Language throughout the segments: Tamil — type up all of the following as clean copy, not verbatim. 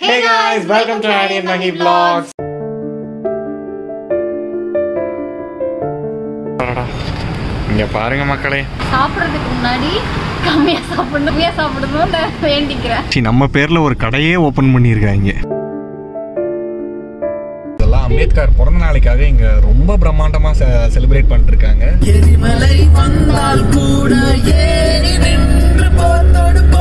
Hey guys, welcome to Annie and Mahi Vlogs. இங்க பாருங்க மக்களே, சாப்பிடுறதுக்கு முன்னாடி கம்மியா சாப்பிடணும்னு வேண்டிக்கிறேன். நம்ம பேர்ல ஒரு கடையே ஓபன் பண்ணிருக்காங்க. இதெல்லாம் அம்பேத்கர் பிறந்த நாளைக்காக இங்க ரொம்ப பிரம்மாண்டமா செலிப்ரேட் பண்ணிட்டு இருக்காங்க. எரிமலை வந்தால் கூட ஏறி நின்று போத்தோடு போ.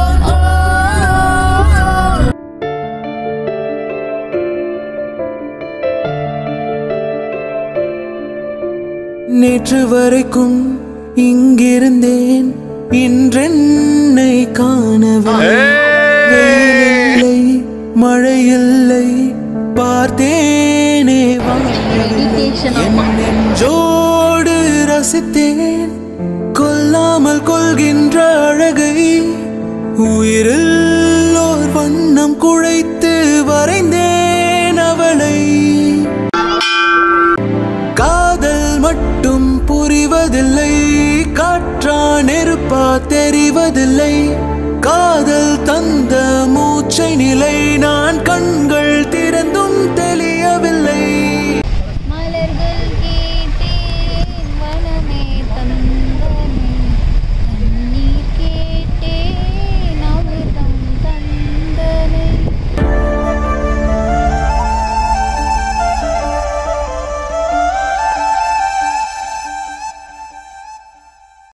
நேற்று வரைக்கும் இங்கிருந்தேன், இன்றென்னை காணவில்லை. வெயிலில்லை, மழையில்லை, பார்த்தேனே நெஞ்சோடு ரசித்தேன் கொல்லாமல் கொள்கின்ற அழகை. உயிரில் ஓர் வண்ணம் குழைத்து வரைந்தேன் அவளை. காதல் மட்டும் புரிவதில்லை, காற்றா நெருப்பா தெரிவதில்லை. காதல் தந்த மூச்சை நிலை நான் கண்கள் திறந்தும் தெளி.